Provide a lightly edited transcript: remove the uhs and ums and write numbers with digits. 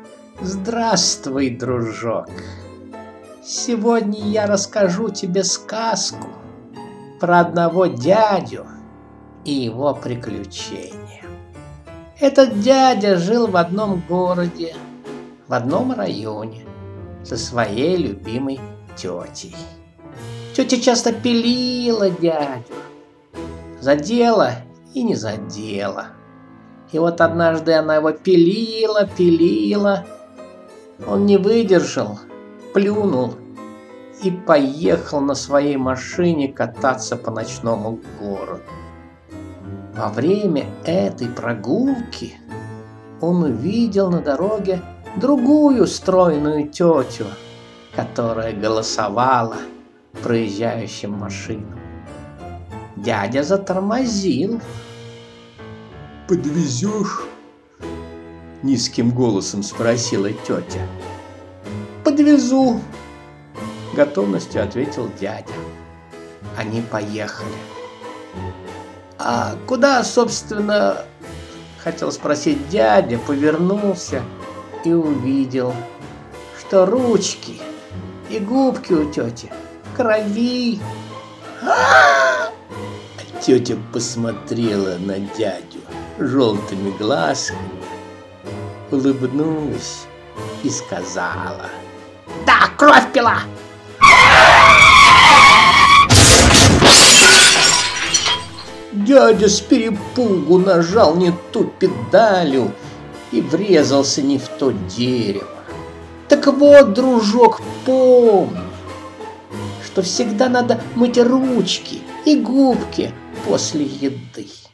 Здравствуй, дружок. Сегодня я расскажу тебе сказку про одного дядю и его приключения. Этот дядя жил в одном городе, в одном районе, со своей любимой тетей. Тетя часто пилила дядю, задела и не задела. И вот однажды она его пилила. Он не выдержал, плюнул и поехал на своей машине кататься по ночному городу. Во время этой прогулки он увидел на дороге другую стройную тетю, которая голосовала проезжающим машинам. Дядя затормозил. «Подвезешь?» — низким голосом спросила тетя. «Подвезу», — готовностью ответил дядя. Они поехали. «А куда, собственно, — хотел спросить дядя, — повернулся и увидел, что ручки и губки у тети в крови». Тетя посмотрела на дядю желтыми глазками, улыбнулась и сказала: «Да, кровь пила!» Дядя с перепугу нажал не ту педалью и врезался не в то дерево. Так вот, дружок, помни, что всегда надо мыть ручки и губки после еды.